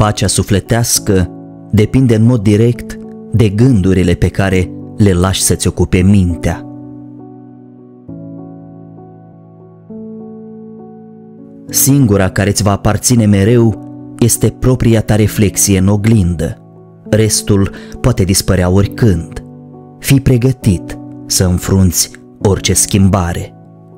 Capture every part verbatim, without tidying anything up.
Pacea sufletească depinde în mod direct de gândurile pe care le lași să-ți ocupe mintea. Singura care îți va aparține mereu este propria ta reflexie în oglindă. Restul poate dispărea oricând. Fii pregătit să înfrunți orice schimbare.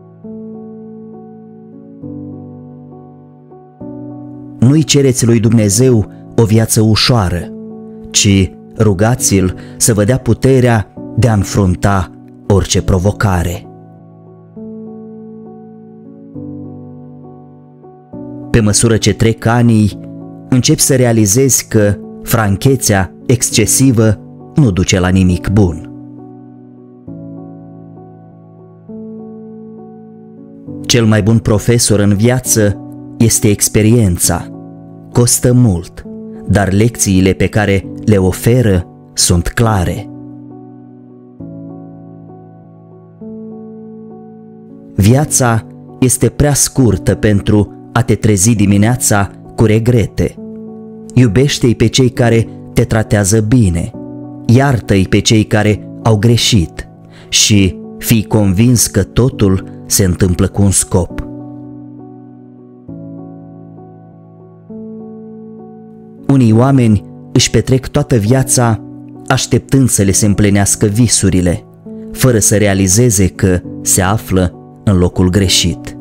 Nu-i cereți lui Dumnezeu o viață ușoară, ci rugați-L să vă dea puterea de a înfrunta orice provocare. Pe măsură ce trec anii, începi să realizezi că franchețea excesivă nu duce la nimic bun. Cel mai bun profesor în viață este experiența. Costă mult, dar lecțiile pe care le oferă sunt clare. Viața este prea scurtă pentru a te trezi dimineața cu regrete. Iubește-i pe cei care te tratează bine, iartă-i pe cei care au greșit și fii convins că totul se întâmplă cu un scop. Unii oameni își petrec toată viața așteptând să le se împlinească visurile, fără să realizeze că se află în locul greșit.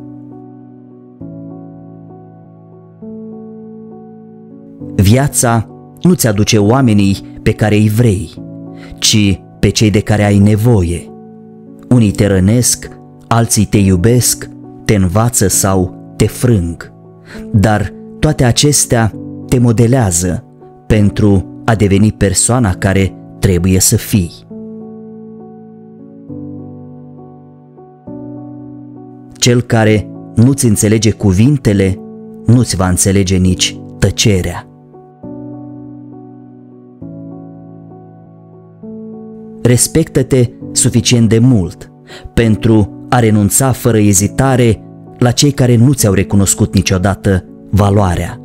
Viața nu ți aduce oamenii pe care îi vrei, ci pe cei de care ai nevoie. Unii te rănesc, alții te iubesc, te învață sau te frâng, dar toate acestea te modelează pentru a deveni persoana care trebuie să fii. Cel care nu-ți înțelege cuvintele, nu-ți va înțelege nici tăcerea. Respectă-te suficient de mult pentru a renunța fără ezitare la cei care nu ți-au recunoscut niciodată valoarea.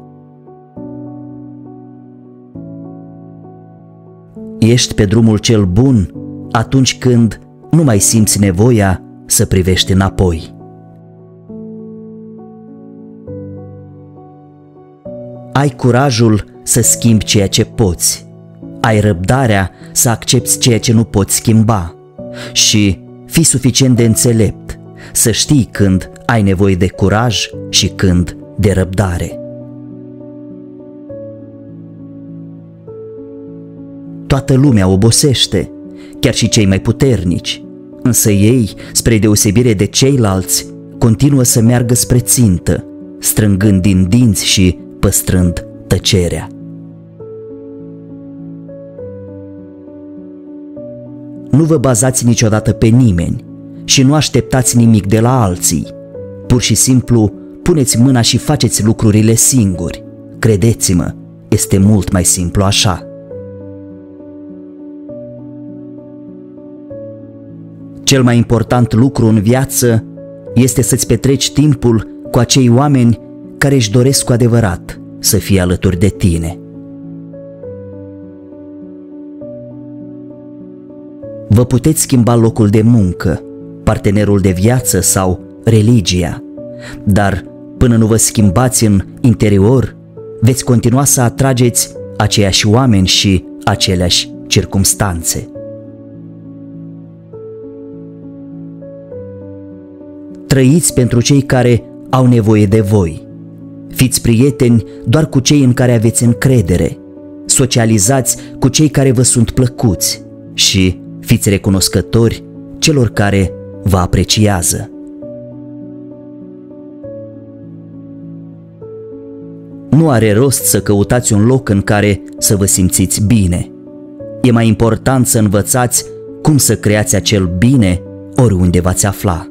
Ești pe drumul cel bun atunci când nu mai simți nevoia să privești înapoi. Ai curajul să schimbi ceea ce poți, ai răbdarea să accepti ceea ce nu poți schimba și fii suficient de înțelept să știi când ai nevoie de curaj și când de răbdare. Toată lumea obosește, chiar și cei mai puternici, însă ei, spre deosebire de ceilalți, continuă să meargă spre țintă, strângând din dinți și păstrând tăcerea. Nu vă bazați niciodată pe nimeni și nu așteptați nimic de la alții. Pur și simplu puneți mâna și faceți lucrurile singuri. Credeți-mă, este mult mai simplu așa. Cel mai important lucru în viață este să-ți petreci timpul cu acei oameni care își doresc cu adevărat să fie alături de tine. Vă puteți schimba locul de muncă, partenerul de viață sau religia, dar până nu vă schimbați în interior, veți continua să atrageți aceiași oameni și aceleași circumstanțe. Trăiți pentru cei care au nevoie de voi. Fiți prieteni doar cu cei în care aveți încredere. Socializați cu cei care vă sunt plăcuți și fiți recunoscători celor care vă apreciază. Nu are rost să căutați un loc în care să vă simțiți bine. E mai important să învățați cum să creați acel bine oriunde v-ați afla.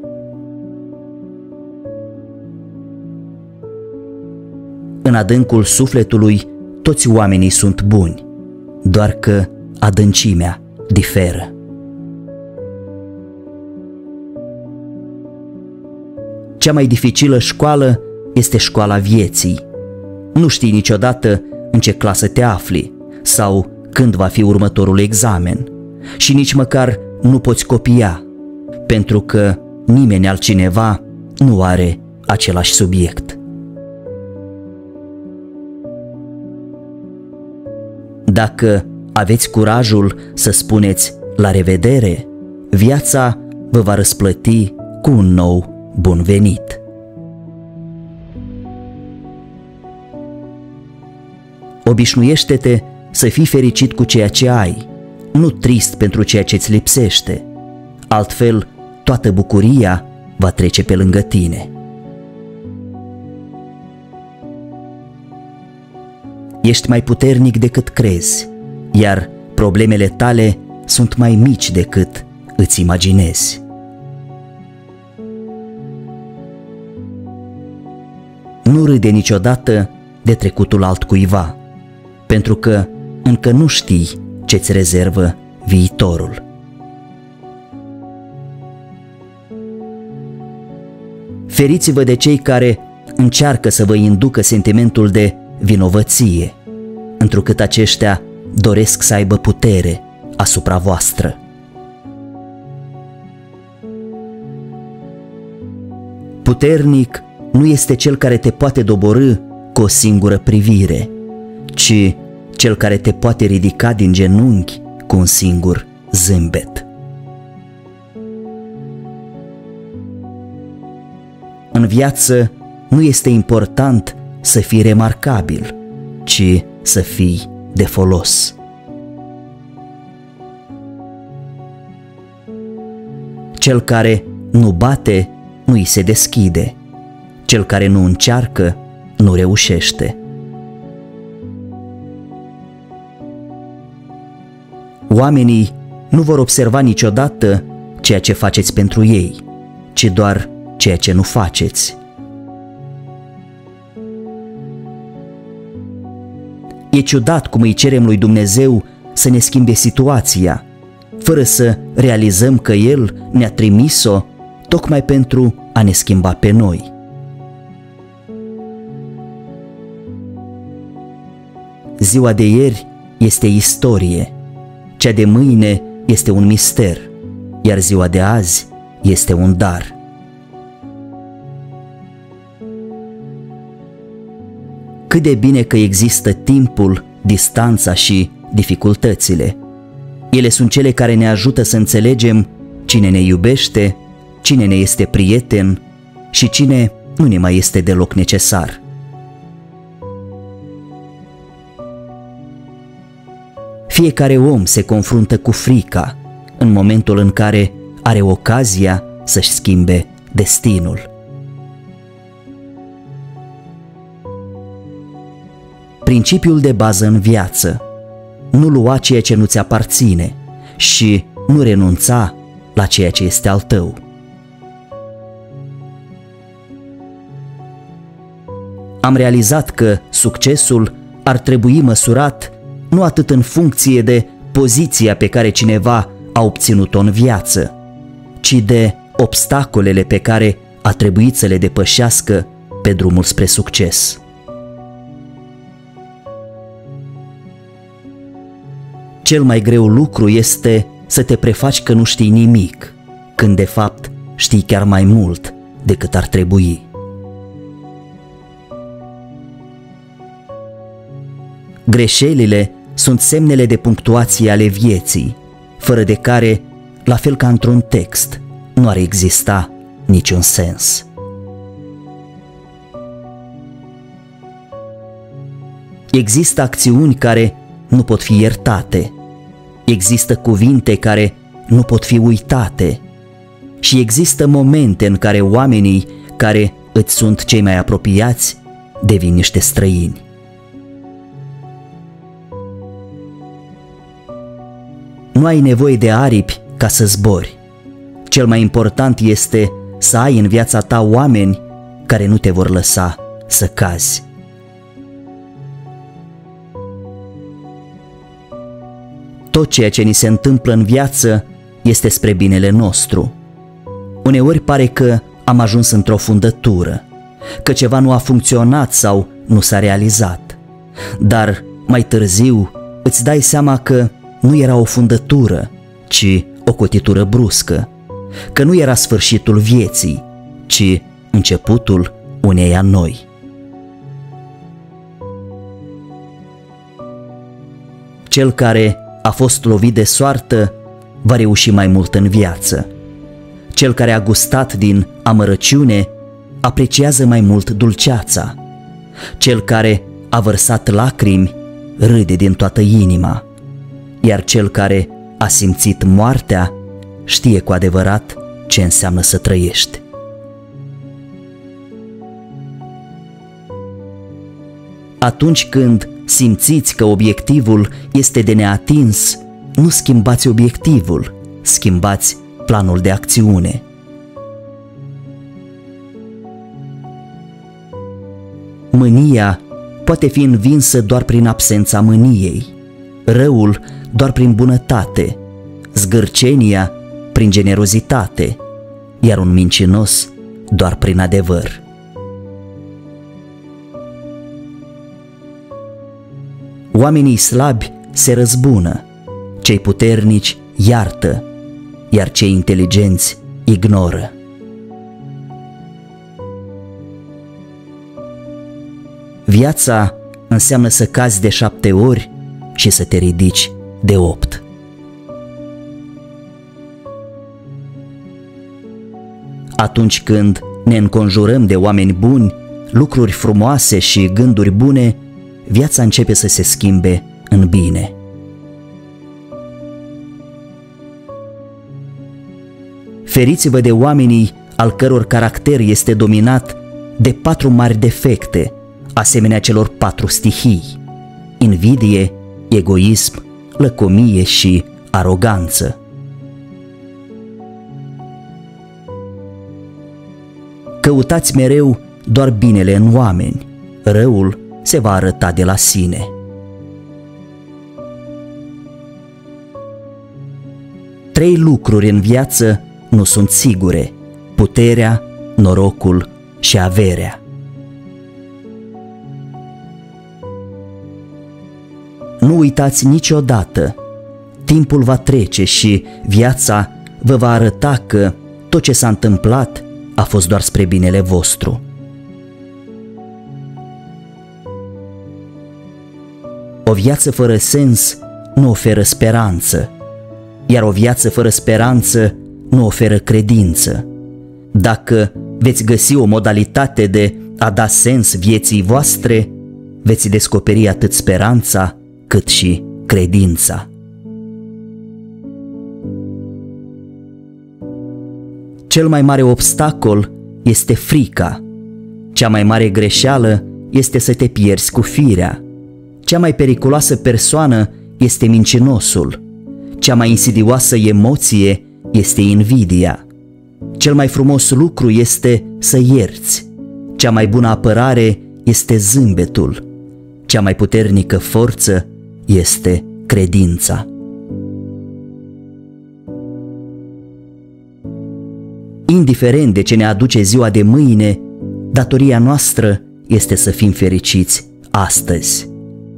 În adâncul sufletului, toți oamenii sunt buni, doar că adâncimea diferă. Cea mai dificilă școală este școala vieții. Nu știi niciodată în ce clasă te afli sau când va fi următorul examen și nici măcar nu poți copia, pentru că nimeni altcineva nu are același subiect. Dacă aveți curajul să spuneți la revedere, viața vă va răsplăti cu un nou bun venit. Obișnuiește-te să fii fericit cu ceea ce ai, nu trist pentru ceea ce îți lipsește. Altfel, toată bucuria va trece pe lângă tine. Ești mai puternic decât crezi, iar problemele tale sunt mai mici decât îți imaginezi. Nu râde niciodată de trecutul altcuiva, pentru că încă nu știi ce-ți rezervă viitorul. Feriți-vă de cei care încearcă să vă inducă sentimentul de vinovăție, întrucât aceștia doresc să aibă putere asupra voastră. Puternic nu este cel care te poate doborî cu o singură privire, ci cel care te poate ridica din genunchi cu un singur zâmbet. În viață nu este important să fii remarcabil, ci să fii de folos. Cel care nu bate, nu îi se deschide. Cel care nu încearcă, nu reușește. Oamenii nu vor observa niciodată ceea ce faceți pentru ei, ci doar ceea ce nu faceți. E ciudat cum îi cerem lui Dumnezeu să ne schimbe situația, fără să realizăm că El ne-a trimis-o tocmai pentru a ne schimba pe noi. Ziua de ieri este istorie, cea de mâine este un mister, iar ziua de azi este un dar. Cât de bine că există timpul, distanța și dificultățile. Ele sunt cele care ne ajută să înțelegem cine ne iubește, cine ne este prieten și cine nu ne mai este deloc necesar. Fiecare om se confruntă cu frica în momentul în care are ocazia să-și schimbe destinul. Principiul de bază în viață: nu lua ceea ce nu ți aparține și nu renunța la ceea ce este al tău. Am realizat că succesul ar trebui măsurat nu atât în funcție de poziția pe care cineva a obținut-o în viață, ci de obstacolele pe care a trebuit să le depășească pe drumul spre succes. Cel mai greu lucru este să te prefaci că nu știi nimic, când de fapt știi chiar mai mult decât ar trebui. Greșelile sunt semnele de punctuație ale vieții, fără de care, la fel ca într-un text, nu ar exista niciun sens. Există acțiuni care nu pot fi iertate, există cuvinte care nu pot fi uitate și există momente în care oamenii care îți sunt cei mai apropiați devin niște străini. Nu ai nevoie de aripi ca să zbori. Cel mai important este să ai în viața ta oameni care nu te vor lăsa să cazi. Tot ceea ce ni se întâmplă în viață este spre binele nostru. Uneori pare că am ajuns într-o fundătură, că ceva nu a funcționat sau nu s-a realizat, dar mai târziu îți dai seama că nu era o fundătură, ci o cotitură bruscă, că nu era sfârșitul vieții, ci începutul uneia noi. Cel care a fost lovit de soartă va reuși mai mult în viață. Cel care a gustat din amărăciune apreciază mai mult dulceața. Cel care a vărsat lacrimi râde din toată inima, iar cel care a simțit moartea știe cu adevărat ce înseamnă să trăiești. Atunci când simțiți că obiectivul este de neatins, nu schimbați obiectivul, schimbați planul de acțiune. Mânia poate fi învinsă doar prin absența mâniei, răul doar prin bunătate, zgârcenia prin generozitate, iar un mincinos doar prin adevăr. Oamenii slabi se răzbună, cei puternici iartă, iar cei inteligenți ignoră. Viața înseamnă să cazi de șapte ori și să te ridici de opt. Atunci când ne înconjurăm de oameni buni, lucruri frumoase și gânduri bune, viața începe să se schimbe în bine. Feriți-vă de oamenii al căror caracter este dominat de patru mari defecte, asemenea celor patru stihii: invidie, egoism, lăcomie și aroganță. Căutați mereu doar binele în oameni, răul se va arăta de la sine. Trei lucruri în viață nu sunt sigure: puterea, norocul și averea. Nu uitați niciodată, timpul va trece și viața vă va arăta că tot ce s-a întâmplat a fost doar spre binele vostru. O viață fără sens nu oferă speranță, iar o viață fără speranță nu oferă credință. Dacă veți găsi o modalitate de a da sens vieții voastre, veți descoperi atât speranța cât și credința. Cel mai mare obstacol este frica. Cea mai mare greșeală este să te pierzi cu firea. Cea mai periculoasă persoană este mincinosul. Cea mai insidioasă emoție este invidia. Cel mai frumos lucru este să ierți. Cea mai bună apărare este zâmbetul. Cea mai puternică forță este credința. Indiferent de ce ne aduce ziua de mâine, datoria noastră este să fim fericiți astăzi.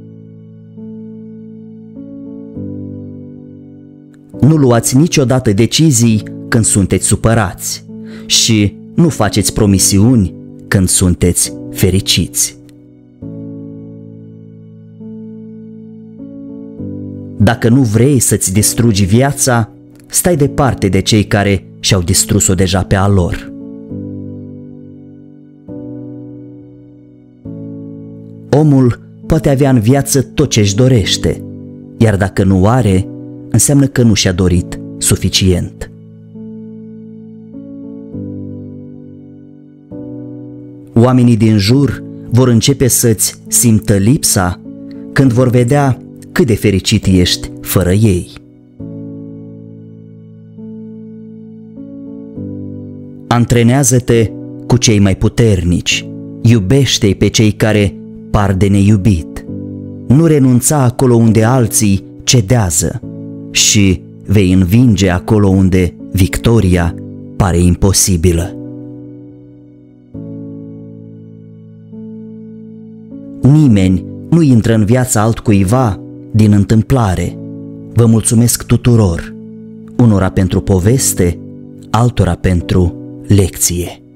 Nu luați niciodată decizii când sunteți supărați și nu faceți promisiuni când sunteți fericiți. Dacă nu vrei să-ți distrugi viața, stai departe de cei care și-au distrus-o deja pe a lor. Omul poate avea în viață tot ce își dorește, iar dacă nu are, înseamnă că nu și-a dorit suficient. Oamenii din jur vor începe să-ți simtă lipsa când vor vedea cât de fericit ești fără ei. Antrenează-te cu cei mai puternici, iubește-i pe cei care par de neiubit, nu renunța acolo unde alții cedează și vei învinge acolo unde victoria pare imposibilă. Nimeni nu intră în viața altcuiva din întâmplare. Vă mulțumesc tuturor, unora pentru poveste, altora pentru lecție.